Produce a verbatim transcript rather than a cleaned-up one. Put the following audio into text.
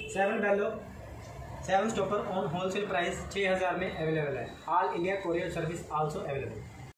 Seven below seven stopper on wholesale price छः हज़ार में अवेलेबल है। All India courier service also available.